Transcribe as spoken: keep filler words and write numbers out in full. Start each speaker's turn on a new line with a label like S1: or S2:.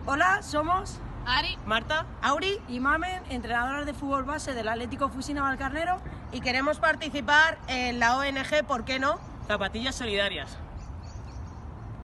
S1: Hola, somos
S2: Ari,
S3: Marta,
S1: Auri y Mamen, entrenadoras de fútbol base del Atlético Fusina Valcarnero,
S3: y queremos participar en la O N G, ¿por qué no?
S4: Zapatillas Solidarias.